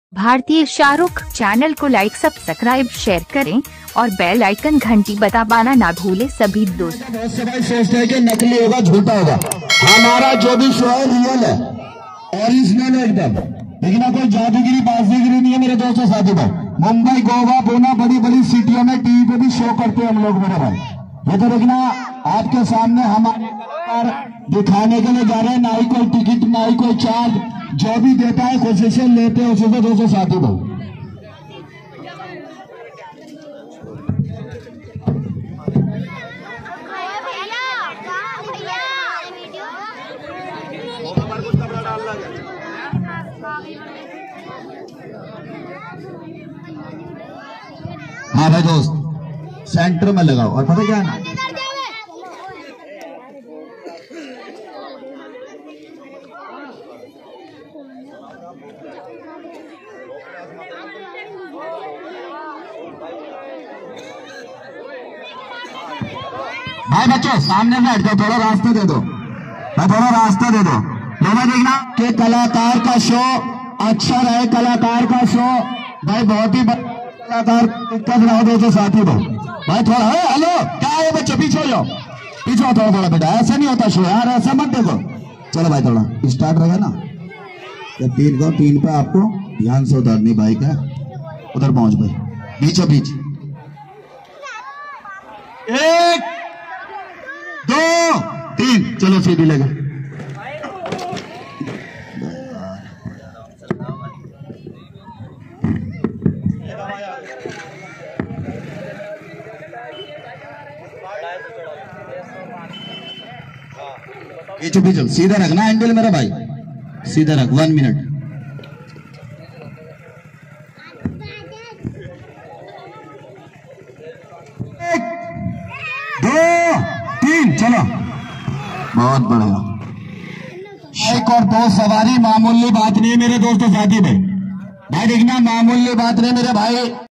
भारतीय शाहरुख चैनल को like subscribe share करें और बेल आइकन घंटी दबाना ना भूले सभी दोस्त। बहुत से भाई सोचते हैं कि नकली होगा, झूठा होगा। हमारा जो भी शो है रियल है, ओरिजिनल है एकदम, लेकिन कोई जादूगिरी बाजीगिरी नहीं है मेरे दोस्तों साथी भाई। मुंबई, गोवा, पूना, बड़ी बड़ी सिटियों में टीवी पे भी शो करते हैं हम लोग मेरे भाई। ये तो देखना आपके सामने हमारे कलाकार दिखाने के लिए जा रहे हैं, ना ही कोई टिकट ना ही कोई चार्ज, जो भी देता है खुशी से लेते हैं उसी से दोस्तों साथी भाई। हाँ भाई दोस्त, सेंटर में लगाओ और पता क्या है ना, भाई बच्चों सामने बैठ जाओ, थोड़ा रास्ता दे दो भाई, थोड़ा रास्ता दे दो। लोग देखना कि कलाकार का शो अच्छा रहे, कलाकार का शो भाई बहुत ही कलाकार दिक्कत ना हो दोस्तों साथी भाई थोड़ा हेलो क्या है बच्चों, पीछे हो जाओ, पीछे हो थोड़ा थोड़ा बेटा, ऐसा नहीं होता शो यार, ऐसा मत देखो। चलो भाई थोड़ा स्टार्ट रहेगा ना, जब तीन पे आपको ध्यान से उतारनी बाइक है, उधर पहुंच भाई, बीचों बीच। 1 2 3 चलो सीधी लगा। बीचों बीच सीधा रखना हैंडल मेरा भाई, सीधा रख। 1 मिनट। एक, 2 3 चलो, बहुत बढ़िया। एक और 2 सवारी मामूली बात नहीं है मेरे दोस्तों साथी भाई, देखना मामूली बात नहीं मेरे भाई।